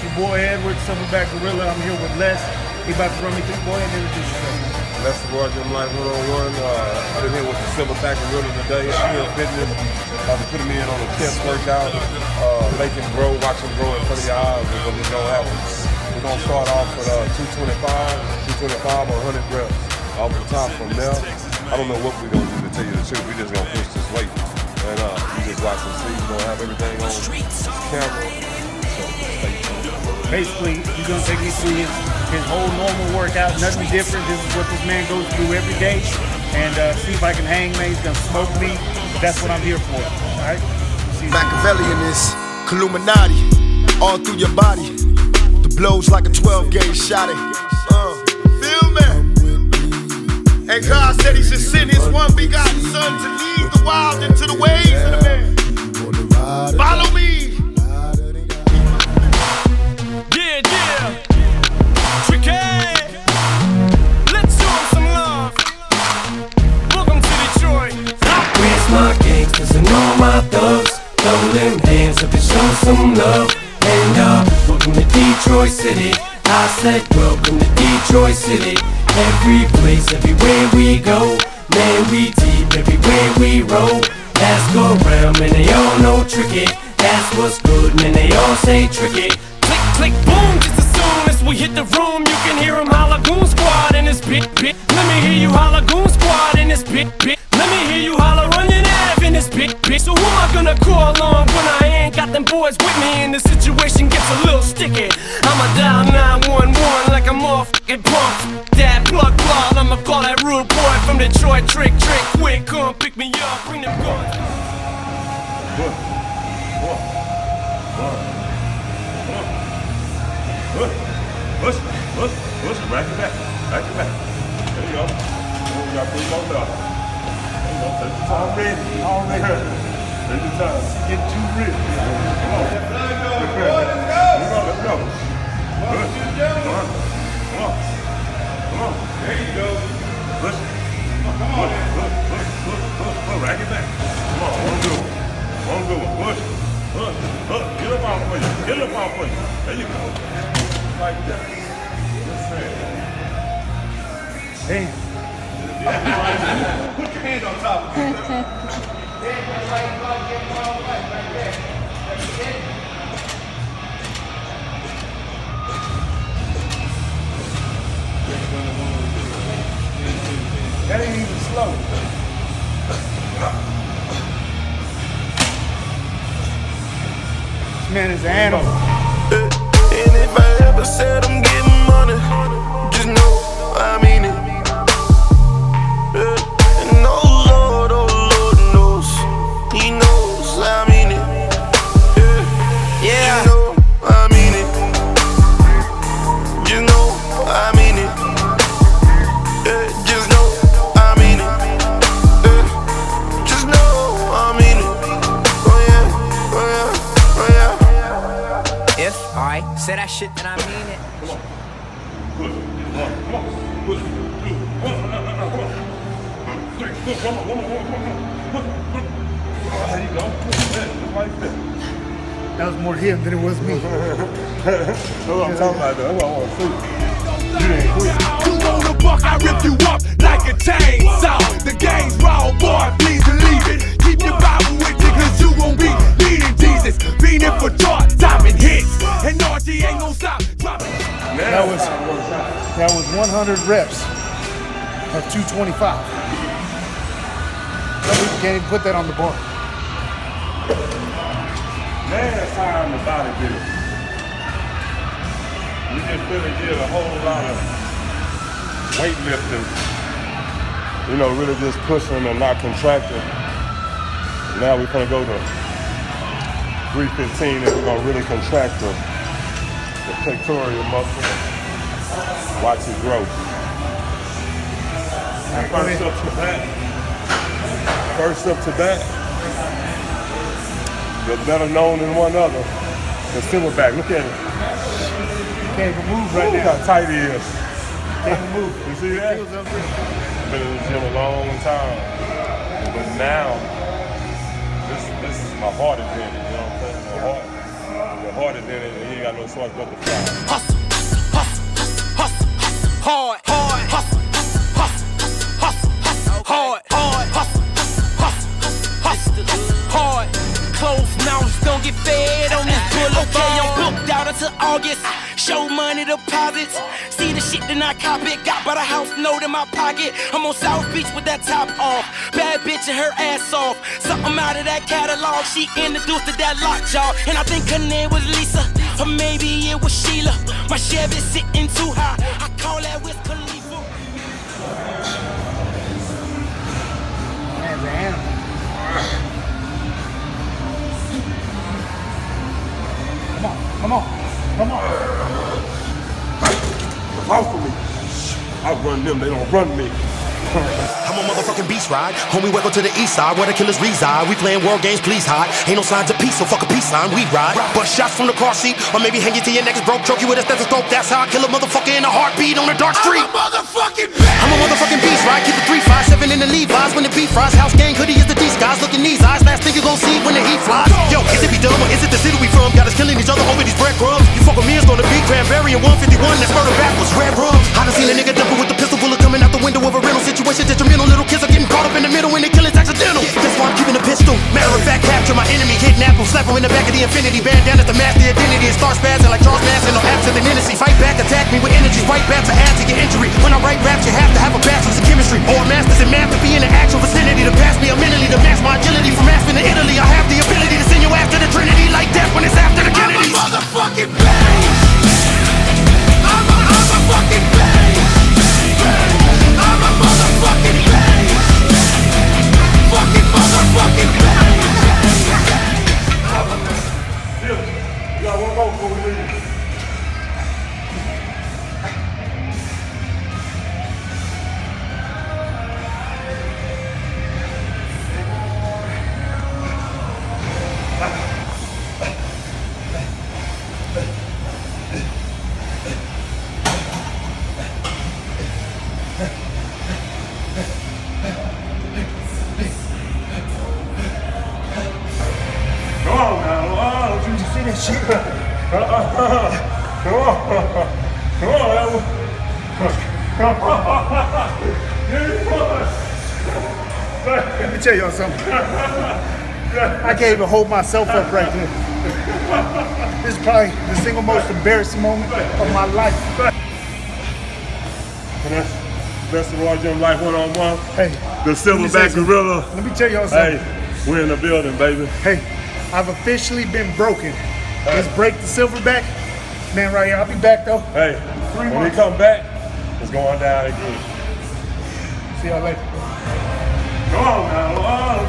your boy Edward, Silverback Gorilla. I'm here with Les. He about to run me through. Go ahead and introduce yourself. Les Roy, Gym Life 101. I've been here with the Silverback Gorilla today. Shield Fitness. Putting me in on a chest workout. Make him grow, watch him grow in front of your eyes. Because it's gonna happen. We're gonna start off with 225 or 100 reps off the top. From there, I don't know what we're gonna do, to tell you the truth. We're just gonna push this weight. And you just watch and see. We're gonna have everything on camera. So stay tuned. Basically, he's gonna take me through his whole normal workout, nothing different. This is what this man goes through every day. And see if I can hang, man. He's gonna smoke me. That's what I'm here for. All right? Machiavellian is Illuminati all through your body. The blows like a 12-gauge shot. Feel me? And God said He should send His one begotten Son to lead the wild into the ways of the man. Follow me. Yeah. Tricky. Let's show 'em some love. Welcome to Detroit. Where's my gangsters and all my thugs? Throw them hands up and show some love. And welcome to Detroit City. I said welcome to Detroit City. Every place, everywhere we go. Man, we deep everywhere we roll. Ask around, man, they all know tricky. That's what's good, man, they all say tricky. Click, click, boom, just as soon as we hit the room, you can hear 'em holla Goon Squad in this bit. Let me hear you holla Goon Squad in this bit. Let me hear you holla Running Ave in this bit. So who am I gonna call on when I ain't got them boys with me and the situation gets a little sticky? I'ma dial 911 like I'm all fucking punk. That plug, I'ma call that rude boy from Detroit. Trick, quick, come pick me up, bring them guns. Push, rack it back. There you go. You got 3 more left. There you go, take your time. Already. Take your time. Get too rich. Come on. Let's go. Come on. There you go. Push. Come on. Rack it back. Come on, one good one. Push. Get up off for you. There you go. Like that. Damn. Put your hand on top of it. That ain't even slow. This man is an animal. And if I ever said I'm getting money, just know I mean it. And oh Lord knows, He knows I mean it. Yeah, you know I mean it. You know I mean it. Just know I mean it. Just know I mean it. Oh yeah. If I say that shit, then I mean it. There you go. Like that. That was more him than it was me. That's what I'm talking about, though. That's what I want to see. You ain't quit. You want a buck, I rip you up like a chainsaw. The game's raw, boy, please believe it. Keep your Bible with you, cause you gon' be leading Jesus. Being it for short, timing hits. And RG ain't gon' stop dropping. That was 100 reps of 225. Some people can't even put that on the bar. Last time the bodybuilder, we just really did a whole lot of weightlifting. You know, really just pushing and not contracting. Now we're gonna go to 315 and we're gonna really contract the pectoral muscle. Watch it grow. First up to bat, the better known than one other, the Silverback. Look at it. He can't even move right Look now. how tight he is. Can't even move. You see that? Been in the gym a long time. But now, this is my heart is in it. You know what I'm saying? My heart. The hardest in it, and you ain't got no choice but to fly. Hustle, hustle, hustle, hard, hard, hustle, hustle, hustle, hard, hard, hustle, hustle, hustle, hard. Closed mouths don't get fed on this boulevard. Okay, I'm booked out until August. Show money deposits. See the shit that I cop it. Got by the house note in my pocket. I'm on South Beach with that top off. Bad bitch and her ass off. Something out of that catalog. She introduced to that lockjaw. And I think her name was Lisa. Or maybe it was Sheila. My Chevy sitting too high. I call that Wiz Khalifa. Man's an animal. Come on, come on. Out for me. I run them, they don't run me. I'm a motherfucking beast ride. Homie, welcome to the east side where the killers reside. We playing war games, please hide. Ain't no signs of peace, so fuck a peace sign. We ride. Bust shots from the car seat, or maybe hang you till your neck is broke. Choke you with a stethoscope. That's how I kill a motherfucker in a heartbeat on a dark street. I'm a motherfucking beast ride. Keep the 357 in the Levi's when the beat fries. House gang hoodie is the disguise. Look in these eyes. Last thing you gon' see when the heat flies. Yo, is it be dumb or is it the city we from? Got us killing each other over these breadcrumbs. You fuck with me, it's gonna be cranberry and 151. That's murder backwards. Red rum. I done seen a nigga double with the pistol bullet coming out the window of a rental situation. Detrimental. Little kids are getting caught up in the middle when they kill it's accidental. That's why I'm keeping a pistol. Matter of fact, capture my enemy, kidnap him, slap him in the back of the infinity. Bandana to mask the identity and start spazzing like Charles Manson. No absolute innocence. Fight back, attack me with energy. Right back to add to your injury. When I write raps, you have to have a bachelor's in chemistry or a master's in math to be in the actual vicinity. To pass me a mentally, to match my agility. From Aspen to Italy, I have the ability to send you after the Trinity like death when it's after the Kennedys. I'm a motherfucking bang. I'm a fucking bang. I'm a motherfucking bang. Fucking motherfucking bang. You got one more before we leave. Let me tell y'all something. I can't even hold myself up right there. This is probably the single most embarrassing moment of my life. And that's best of all your life one-on-one. Hey, the Silverback Gorilla. Let me tell y'all something. Hey, we're in the building, baby. Hey, I've officially been broken. Let's break the Silverback. Man, right here. I'll be back though. Hey, when we come back, it's going down again. See y'all later. Come on now.